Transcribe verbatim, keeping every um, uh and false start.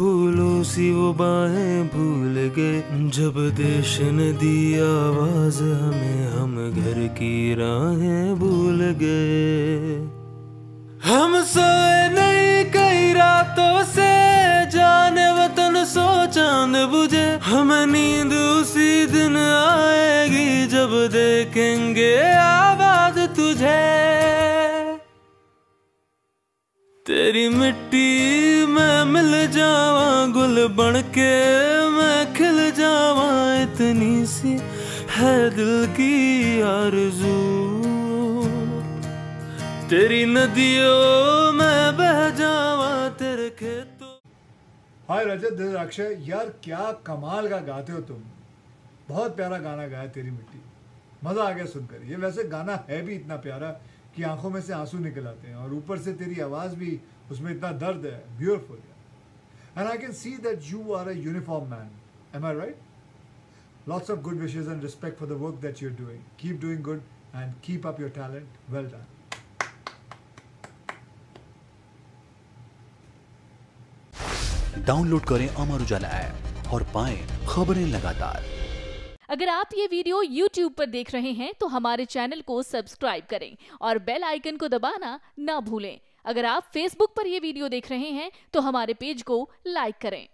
फूलों सी वो बाहें भूल गए, जब देश ने दी आवाज हमें हम घर की राहें भूल गए। हम सोए नहीं कई रातों से, जाने वतन सो चांद बुझे, हमें नींद उसी दिन आएगी जब देखेंगे आबाद तुझे। तेरी मिट्टी में मिल जावा, गुल बन के मैं खिल जावा, इतनी सी है दिल की आरज़ू। तेरी नदियों में बह जावा, तेरे खेतों। Hi Rajat, this is Akshay. यार क्या कमाल का गाते हो तुम, बहुत प्यारा गाना गाया तेरी मिट्टी, मजा आ गया सुनकर। ये वैसे गाना है भी इतना प्यारा कि आंखों में से आंसू निकल आते हैं, और ऊपर से तेरी आवाज भी, उसमें इतना दर्द है। Beautiful. And I can see that you are a uniform man, am I right? Lots of good wishes and respect for the work that you are doing. Keep doing good and keep up your talent. Well done. Download करें अमर उजाला app और पाएं खबरें लगातार। अगर आप ये video YouTube पर देख रहे हैं तो हमारे चैनल को सब्सक्राइब करें और बेल आइकन को दबाना ना भूलें। अगर आप Facebook पर ये वीडियो देख रहे हैं तो हमारे पेज को लाइक करें।